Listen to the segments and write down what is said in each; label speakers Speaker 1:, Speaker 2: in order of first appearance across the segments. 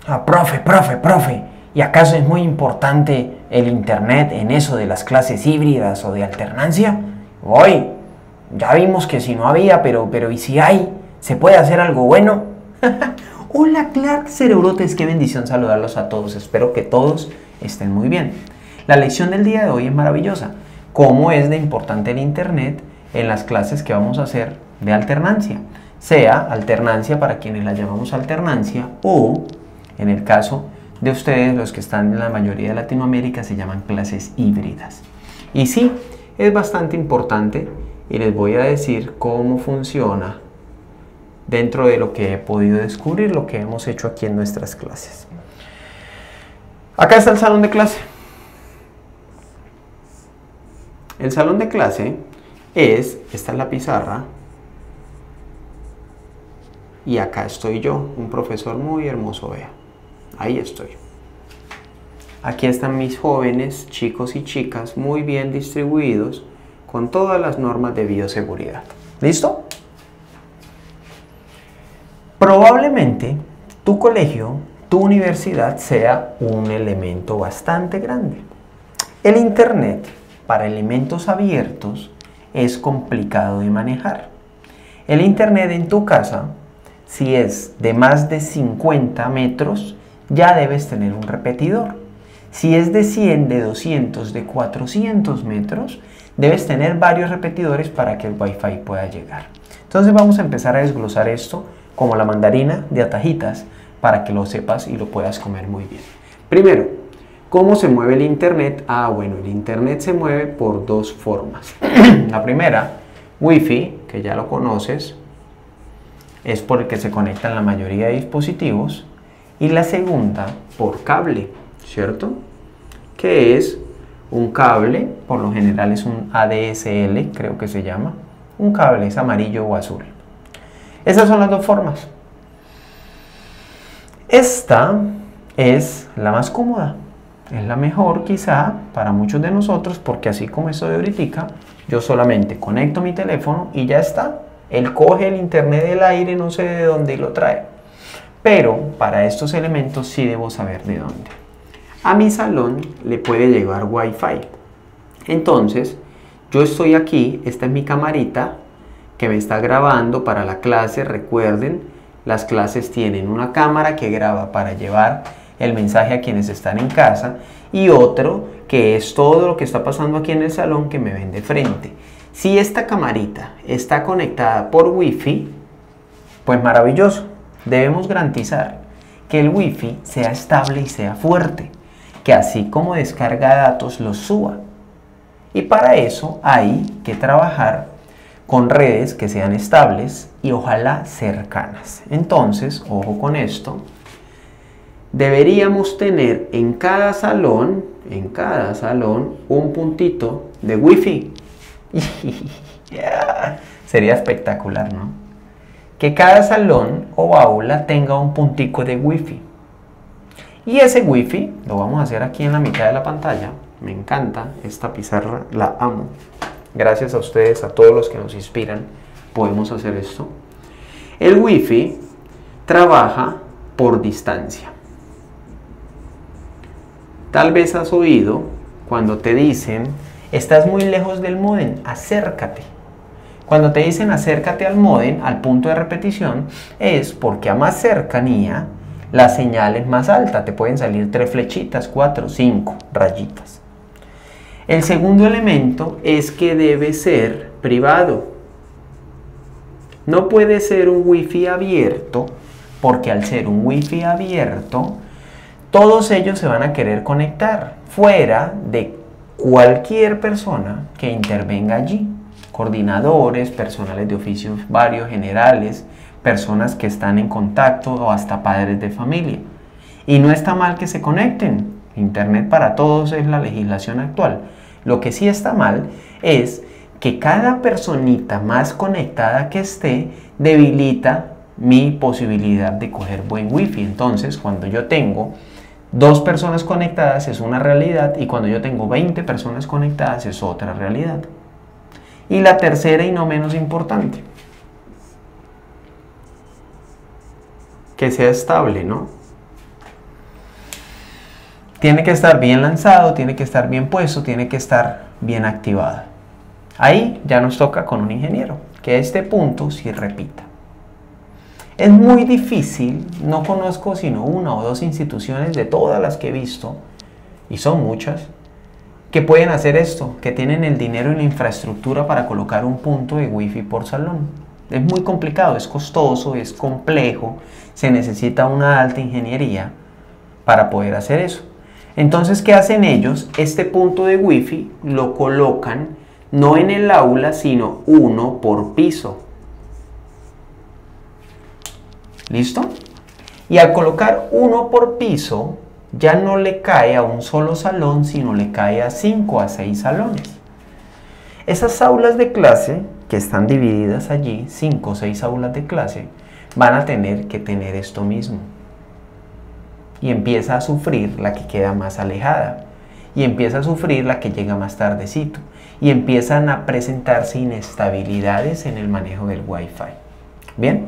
Speaker 1: Ah, profe. ¿Y acaso es muy importante el internet en eso de las clases híbridas o de alternancia? Hoy, ya vimos que si no había, pero ¿y si hay? ¿Se puede hacer algo bueno? Hola Clark, cerebrotes, qué bendición saludarlos a todos. Espero que todos estén muy bien. La lección del día de hoy es maravillosa. ¿Cómo es de importante el internet en las clases que vamos a hacer de alternancia? Sea alternancia para quienes la llamamos alternancia o, en el caso de ustedes, los que están en la mayoría de Latinoamérica, se llaman clases híbridas. Y sí, es bastante importante y les voy a decir cómo funciona dentro de lo que he podido descubrir, lo que hemos hecho aquí en nuestras clases. Acá está el salón de clase. El salón de clase esta es la pizarra, y acá estoy yo, un profesor muy hermoso, vea. Ahí estoy. Aquí están mis jóvenes, chicos y chicas, muy bien distribuidos, con todas las normas de bioseguridad. ¿Listo? Probablemente tu colegio, tu universidad sea un elemento bastante grande. El internet para elementos abiertos es complicado de manejar. El internet en tu casa, si es de más de 50 metros, ya debes tener un repetidor. Si es de 100, de 200, de 400 metros, debes tener varios repetidores para que el Wi-Fi pueda llegar. Entonces vamos a empezar a desglosar esto como la mandarina de a tajitas para que lo sepas y lo puedas comer muy bien. Primero, ¿cómo se mueve el internet? Bueno, el internet se mueve por dos formas. La primera, Wi-Fi, que ya lo conoces, es por el que se conectan la mayoría de dispositivos. Y la segunda, por cable, ¿cierto? Que es un cable, por lo general es un ADSL, creo que se llama. Un cable es amarillo o azul. Esas son las dos formas. Esta es la más cómoda. Es la mejor quizá para muchos de nosotros, porque así como estoy ahorita, yo solamente conecto mi teléfono y ya está. Él coge el internet del aire, no sé de dónde, y lo trae. Pero para estos elementos sí debo saber de dónde. A mi salón le puede llegar Wi-Fi. Entonces, yo estoy aquí, esta es mi camarita que me está grabando para la clase. Recuerden, las clases tienen una cámara que graba para llevar el mensaje a quienes están en casa y otro que es todo lo que está pasando aquí en el salón que me ven de frente. Si esta camarita está conectada por Wi-Fi, pues maravilloso. Debemos garantizar que el Wi-Fi sea estable y sea fuerte, que así como descarga datos los suba. Y para eso hay que trabajar con redes que sean estables y ojalá cercanas. Entonces, ojo con esto, deberíamos tener en cada salón, un puntito de Wi-Fi. Sería espectacular, ¿no? Que cada salón o aula tenga un puntico de Wi-Fi. Y ese Wi-Fi lo vamos a hacer aquí en la mitad de la pantalla. Me encanta esta pizarra, la amo. Gracias a ustedes, a todos los que nos inspiran, podemos hacer esto. El Wi-Fi trabaja por distancia. Tal vez has oído cuando te dicen, estás muy lejos del módem, acércate. Cuando te dicen acércate al módem, al punto de repetición, es porque a más cercanía la señal es más alta. Te pueden salir 3 flechitas, 4, 5 rayitas. El segundo elemento es que debe ser privado. No puede ser un Wi-Fi abierto, porque al ser un Wi-Fi abierto, todos ellos se van a querer conectar fuera de cualquier persona que intervenga allí. Coordinadores, personales de oficios varios, generales, personas que están en contacto o hasta padres de familia. Y no está mal que se conecten. Internet para todos es la legislación actual. Lo que sí está mal es que cada personita más conectada que esté debilita mi posibilidad de coger buen Wi-Fi. Entonces, cuando yo tengo 2 personas conectadas es una realidad y cuando yo tengo 20 personas conectadas es otra realidad. Y la tercera y no menos importante, que sea estable, ¿no? Tiene que estar bien lanzado, tiene que estar bien puesto, tiene que estar bien activado. Ahí ya nos toca con un ingeniero, que este punto sí repita. Es muy difícil, no conozco sino una o dos instituciones de todas las que he visto, y son muchas, que pueden hacer esto, que tienen el dinero y la infraestructura para colocar un punto de Wi-Fi por salón. Es muy complicado, es costoso, es complejo, se necesita una alta ingeniería para poder hacer eso. Entonces, ¿qué hacen ellos? Este punto de Wi-Fi lo colocan no en el aula, sino uno por piso. ¿Listo? Y al colocar uno por piso, ya no le cae a un solo salón, sino le cae a 5 a 6 salones. Esas aulas de clase, que están divididas allí, 5 o 6 aulas de clase, van a tener que tener esto mismo. Y empieza a sufrir la que queda más alejada. Y empieza a sufrir la que llega más tardecito. Y empiezan a presentarse inestabilidades en el manejo del Wi-Fi. ¿Bien?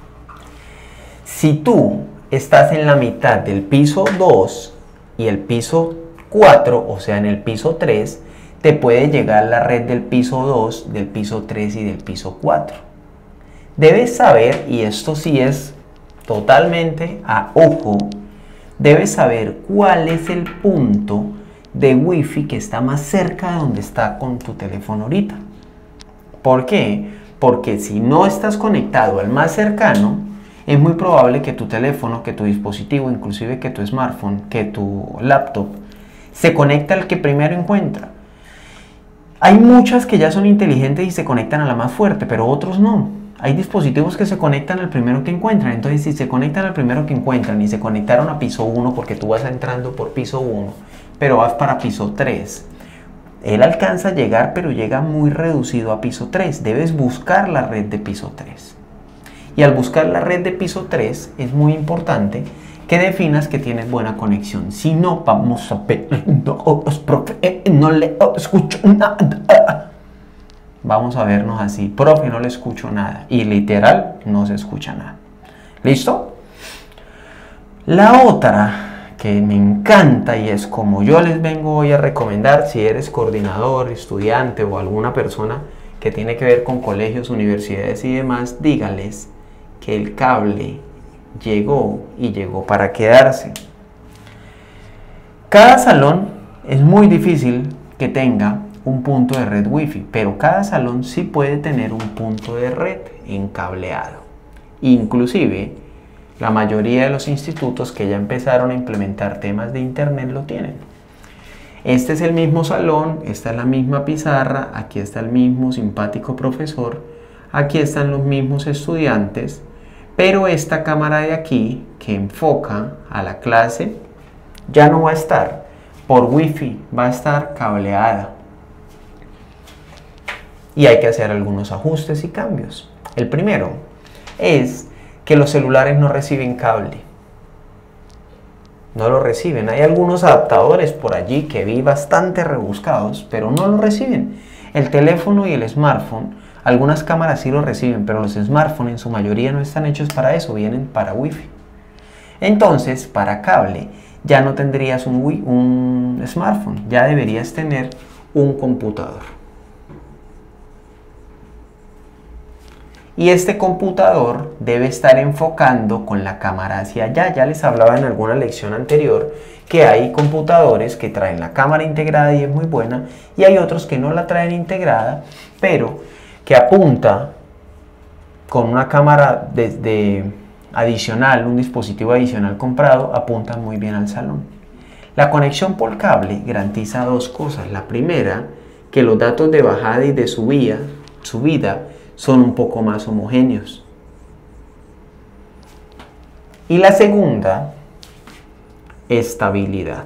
Speaker 1: Si tú estás en la mitad del piso 2 y el piso 4, o sea en el piso 3, te puede llegar la red del piso 2, del piso 3 y del piso 4. Debes saber, y esto sí es totalmente a ojo, debes saber cuál es el punto de Wi-Fi que está más cerca de donde está con tu teléfono ahorita. ¿Por qué? Porque si no estás conectado al más cercano, es muy probable que tu teléfono, que tu dispositivo, inclusive que tu smartphone, que tu laptop, se conecte al que primero encuentra. Hay muchas que ya son inteligentes y se conectan a la más fuerte, pero otros no. Hay dispositivos que se conectan al primero que encuentran. Entonces, si se conectan al primero que encuentran y se conectaron a piso 1 porque tú vas entrando por piso 1, pero vas para piso 3, él alcanza a llegar, pero llega muy reducido a piso 3. Debes buscar la red de piso 3. Y al buscar la red de piso 3, es muy importante que definas que tienes buena conexión. Si no, vamos a ver, no le escucho nada. Vamos a vernos así, profe, no le escucho nada. Y literal, no se escucha nada. ¿Listo? La otra que me encanta y es como yo les vengo hoy a recomendar, si eres coordinador, estudiante o alguna persona que tiene que ver con colegios, universidades y demás, dígales que el cable llegó y llegó para quedarse. Cada salón es muy difícil que tenga un punto de red Wi-Fi, pero cada salón sí puede tener un punto de red encableado. Inclusive, la mayoría de los institutos que ya empezaron a implementar temas de internet lo tienen. Este es el mismo salón, esta es la misma pizarra, aquí está el mismo simpático profesor, aquí están los mismos estudiantes, pero esta cámara de aquí que enfoca a la clase ya no va a estar por Wi-Fi, va a estar cableada. Y hay que hacer algunos ajustes y cambios. El primero es que los celulares no reciben cable. No lo reciben. Hay algunos adaptadores por allí que vi bastante rebuscados, pero no lo reciben. El teléfono y el smartphone, algunas cámaras sí lo reciben, pero los smartphones en su mayoría no están hechos para eso, vienen para Wi-Fi. Entonces, para cable, ya no tendrías un smartphone, ya deberías tener un computador. Y este computador debe estar enfocando con la cámara hacia allá. Ya les hablaba en alguna lección anterior que hay computadores que traen la cámara integrada y es muy buena, y hay otros que no la traen integrada, pero que apunta con una cámara adicional, un dispositivo adicional comprado, apunta muy bien al salón. La conexión por cable garantiza dos cosas. La primera, que los datos de bajada y de subida son un poco más homogéneos. Y la segunda, estabilidad.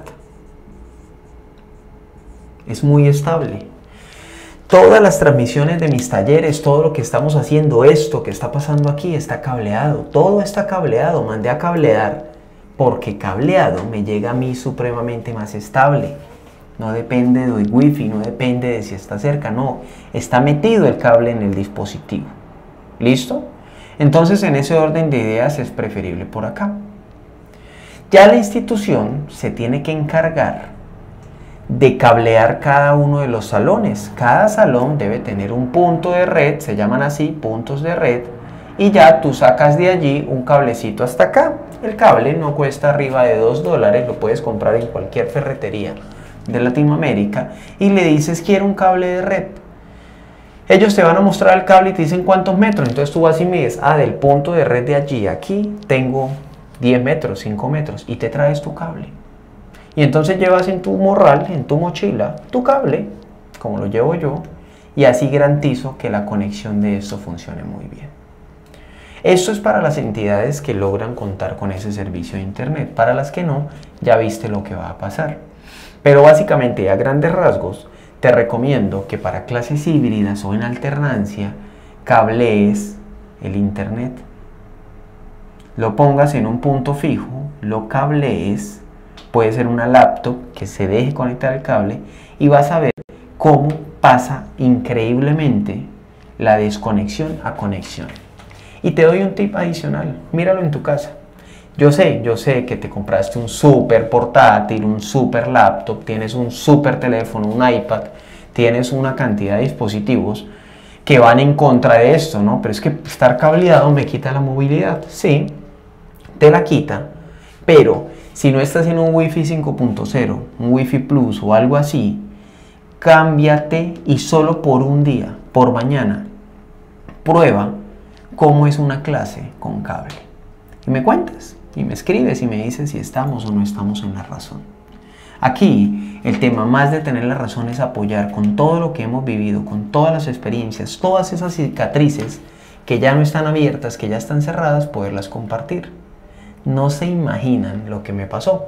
Speaker 1: Es muy estable. Todas las transmisiones de mis talleres, todo lo que estamos haciendo, esto que está pasando aquí, está cableado. Todo está cableado. Mandé a cablear porque cableado me llega a mí supremamente más estable. No depende de Wi-Fi, no depende de si está cerca, no. Está metido el cable en el dispositivo. ¿Listo? Entonces, en ese orden de ideas es preferible por acá. Ya la institución se tiene que encargar de cablear cada uno de los salones. Cada salón debe tener un punto de red, se llaman así, puntos de red, y ya tú sacas de allí un cablecito hasta acá. El cable no cuesta arriba de $2, lo puedes comprar en cualquier ferretería de Latinoamérica y le dices quiero un cable de red. Ellos te van a mostrar el cable y te dicen cuántos metros, entonces tú vas y mides, del punto de red de allí a aquí tengo 10 metros, 5 metros, y te traes tu cable. Y entonces llevas en tu morral, en tu mochila, tu cable, como lo llevo yo, y así garantizo que la conexión de esto funcione muy bien. Esto es para las entidades que logran contar con ese servicio de internet. Para las que no, ya viste lo que va a pasar. Pero básicamente, a grandes rasgos, te recomiendo que para clases híbridas o en alternancia, cablees el internet. Lo pongas en un punto fijo, lo cablees, puede ser una laptop que se deje conectar el cable y vas a ver cómo pasa increíblemente la desconexión a conexión. Y te doy un tip adicional, míralo en tu casa. Yo sé que te compraste un super portátil, un super laptop, tienes un super teléfono, un iPad, tienes una cantidad de dispositivos que van en contra de esto, ¿no? Pero es que estar cableado me quita la movilidad. Sí, te la quita, pero si no estás en un Wi-Fi 5.0, un Wi-Fi Plus o algo así, cámbiate y solo por un día, por mañana, prueba cómo es una clase con cable. Y me cuentas, y me escribes y me dices si estamos o no estamos en la razón. Aquí, el tema más de tener la razón es apoyar con todo lo que hemos vivido, con todas las experiencias, todas esas cicatrices que ya no están abiertas, que ya están cerradas, poderlas compartir. No se imaginan lo que me pasó.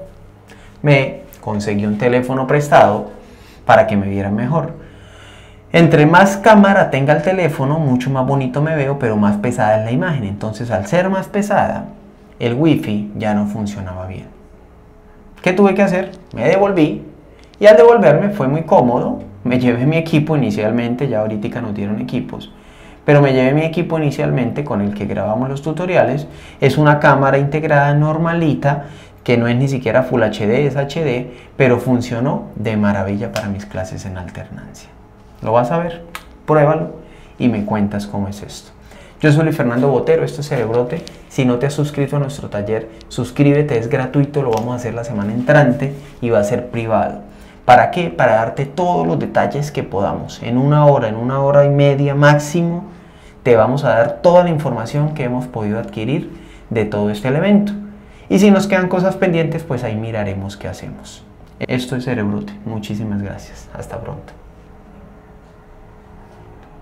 Speaker 1: Me conseguí un teléfono prestado para que me vieran mejor. Entre más cámara tenga el teléfono, mucho más bonito me veo, pero más pesada es la imagen. Entonces, al ser más pesada, el wifi ya no funcionaba bien. ¿Qué tuve que hacer? Me devolví y al devolverme fue muy cómodo. Me llevé mi equipo inicialmente, ya ahorita nos dieron equipos, pero me llevé mi equipo inicialmente con el que grabamos los tutoriales. Es una cámara integrada normalita, que no es ni siquiera Full HD, es HD, pero funcionó de maravilla para mis clases en alternancia. Lo vas a ver, pruébalo y me cuentas cómo es esto. Yo soy Luis Fernando Botero, esto es Cerebrote. Si no te has suscrito a nuestro taller, suscríbete, es gratuito, lo vamos a hacer la semana entrante y va a ser privado. ¿Para qué? Para darte todos los detalles que podamos. En una hora y media máximo, te vamos a dar toda la información que hemos podido adquirir de todo este elemento. Y si nos quedan cosas pendientes, pues ahí miraremos qué hacemos. Esto es Cerebrote. Muchísimas gracias. Hasta pronto.